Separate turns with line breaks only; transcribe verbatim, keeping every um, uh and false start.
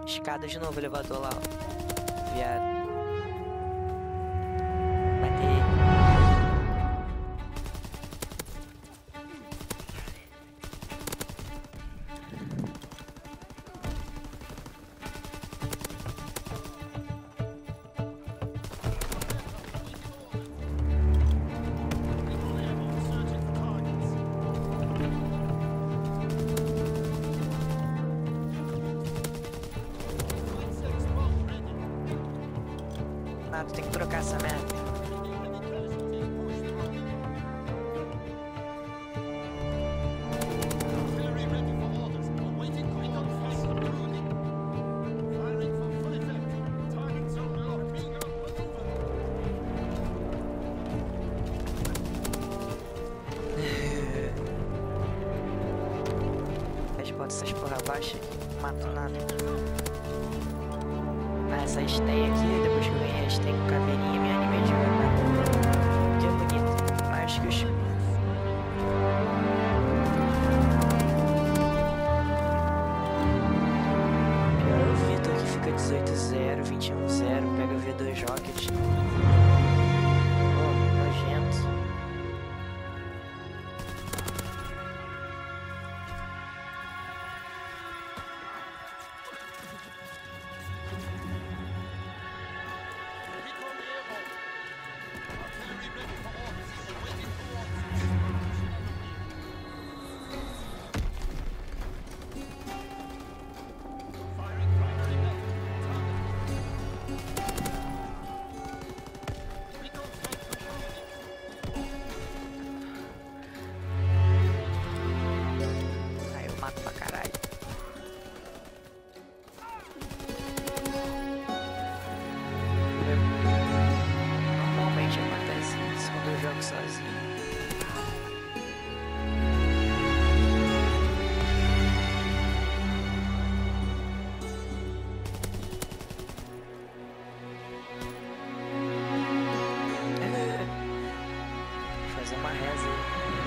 Escada de novo, elevador lá, ó. Viado. Bater. Nada, tem que trocar essa merda. Bota essas porra baixa aqui, não mato nada. Ah, essa Sten aqui, depois que eu ganhei a Sten com caveirinha, me animei de verdade. Que é bonito, mais que os... Pior é o Vitor que fica dezoito a zero, vinte e um a zero, pega V dois Rocket. Oh, nojento. Mato pra caralho. Normalmente acontece isso quando eu jogo sozinho. Vou fazer uma reza aí.